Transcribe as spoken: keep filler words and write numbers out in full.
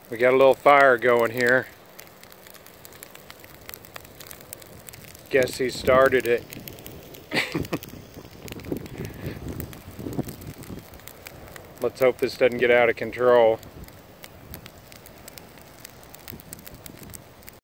We got a little fire going here. Guess he started it. Let's hope this doesn't get out of control.